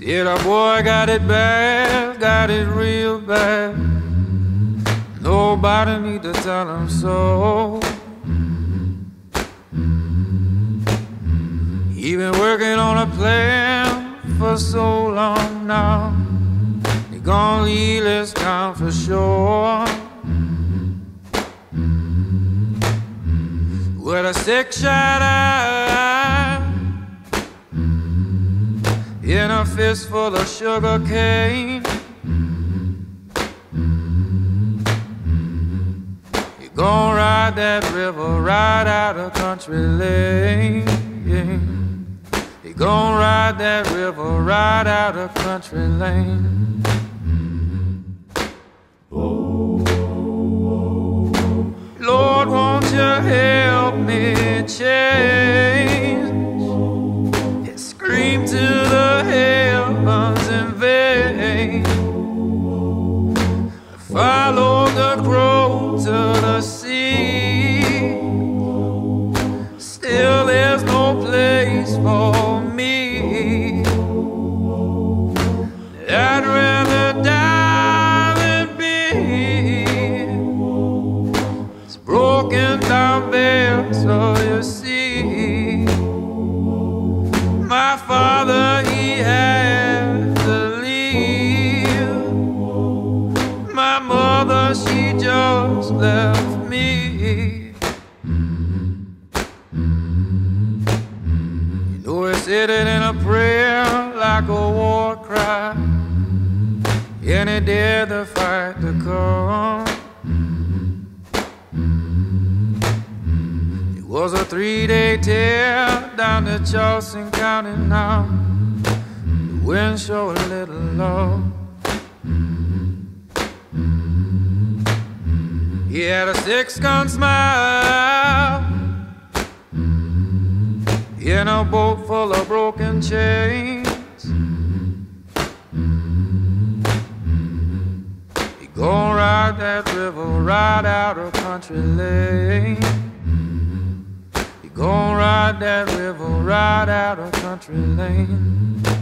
Yeah, the boy got it bad, got it real bad. Nobody need to tell him so. He been working on a plan for so long now. He gonna leave this town for sure. With a six-shot eye in a fistful of sugar cane. He gon' ride that river right out of country lane. He gon' ride that river right out of country lane. Lord, won't you help me change? He screamed to the heavens in vain. Follow the crow to the sea. Still there's no place for me. I'd rather die than be broken down bed, so you see. My father, he had to leave. My mother, she just left me. You know, he said it in a prayer like a war cry, and he dared to fight to come. It was a 3-day tear down to Charleston County now. The wind showed a little love. He had a 6-gun smile in a boat full of broken chains. He gon' ride that river right out of country lane. He gon' ride that river right out of country lane.